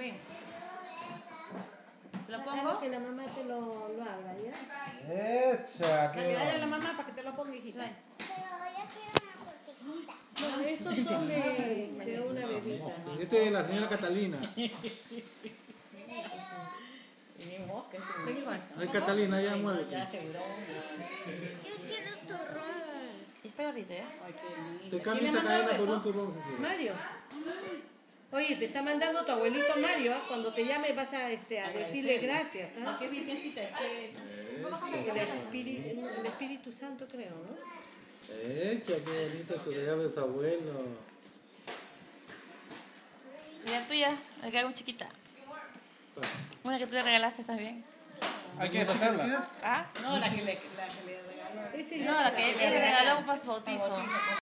bien. ¿Te lo pongo? Que la mamá te lo haga, ¿ya? ¡Echa! ¡Qué Dale a la bueno! mamá para que te lo ponga, hijita. Pero yo quiero una cortejita. No, estos son de una bebita. Este es la señora Catalina. Ay, Catalina, ya muévete. Yo quiero turrón. Espera ahorita, ¿eh? Te cambias esa cadena por un turrón. Mario. Oye, te está mandando tu abuelito Mario, ¿ah? Cuando te llame vas a decirle gracias, ¿ah? Qué virgencita es. El Espíritu Santo, creo, ¿no? Echa, qué bonito su regalo de su abuelo. Y la tuya, la que hago chiquita. Una que tú le regalaste también. ¿Hay que hacerla? ¿Ah? No, la que le regaló. No, la que él le regaló para su bautizo.